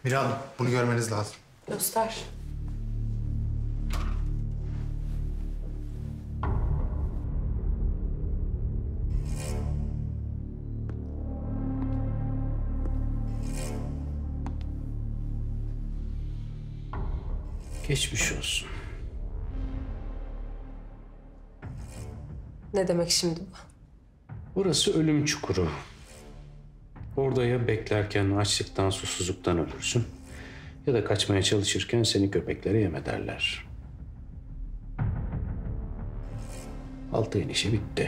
Mira Hanım, bunu görmeniz lazım. Göster. Geçmiş olsun. Ne demek şimdi bu? Burası ölüm çukuru. Orada ya beklerken açlıktan, susuzluktan ölürsün ya da kaçmaya çalışırken seni köpeklere yem ederler. Altay'ın işi bitti.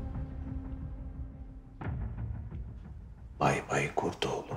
Bay bay Kurtoğlu.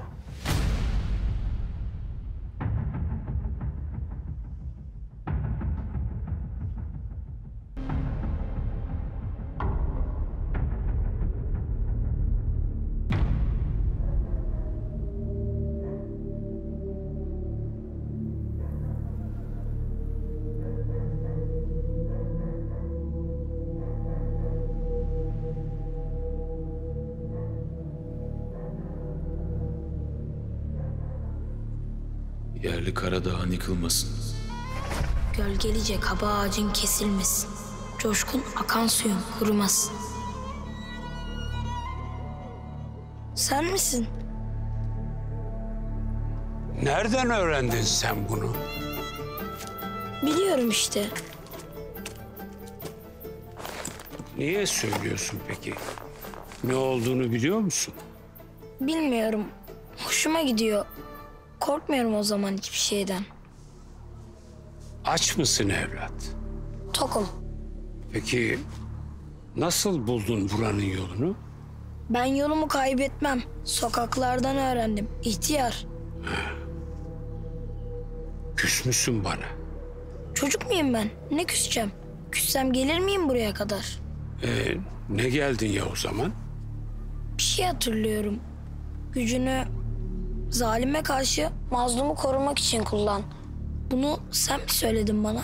Yerli Karadağ'ın yıkılmasın. Gölgelice kaba ağacın kesilmesin. Coşkun akan suyun kurumasın. Sen misin? Nereden öğrendin sen bunu? Biliyorum işte. Niye söylüyorsun peki? Ne olduğunu biliyor musun? Bilmiyorum. Hoşuma gidiyor. Korkmuyorum o zaman hiçbir şeyden. Aç mısın evlat? Tokum. Peki nasıl buldun buranın yolunu? Ben yolumu kaybetmem. Sokaklardan öğrendim. İhtiyar. Küs müsün bana? Çocuk muyum ben? Ne küseceğim? Küssem gelir miyim buraya kadar? Ne geldin ya o zaman? Bir şey hatırlıyorum. Gücünü zalime karşı mazlumu korumak için kullan. Bunu sen mi söyledin bana?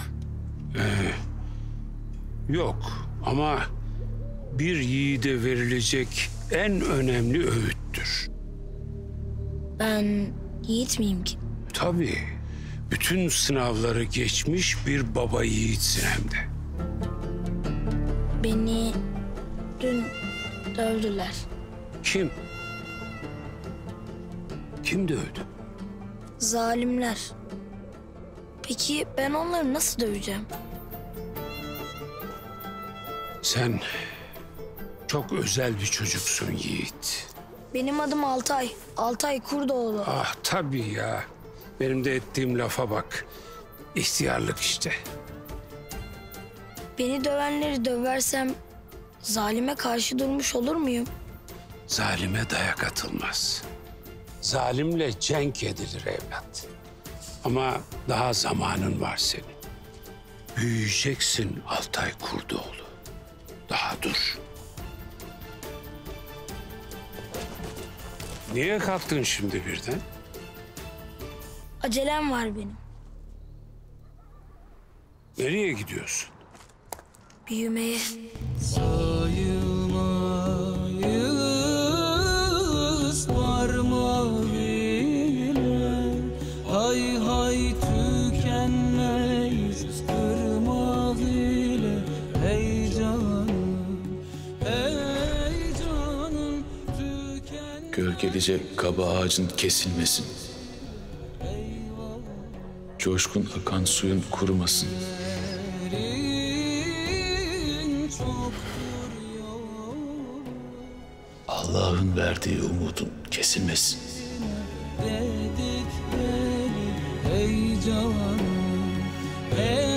Yok ama bir yiğide verilecek en önemli öğüttür. Ben yiğit miyim ki? Tabii. Bütün sınavları geçmiş bir baba yiğitsin hem de. Beni dün dövdüler. Kim? Kim dövdü? Zalimler. Peki ben onları nasıl döveceğim? Sen çok özel bir çocuksun Yiğit. Benim adım Altay. Altay Kurdoğlu. Ah tabii ya. Benim de ettiğim lafa bak. İhtiyarlık işte. Beni dövenleri döversem zalime karşı durmuş olur muyum? Zalime dayak atılmaz. Zalimle cenk edilir evlat. Ama daha zamanın var senin. Büyüyeceksin Altay Kurdoğlu. Daha dur. Niye kalktın şimdi birden? Acelem var benim. Nereye gidiyorsun? Büyümeye. Sayılmayız varma bile. Hay hay tükenmeyiz ırmak ile. Ey canım, ey canım tükenmeyiz. Gölgelice kaba ağacın kesilmesin. Coşkun akan suyun kurumasın. Allah'ın verdiği umudun kesilmesin. Dedikleri ey canım, ey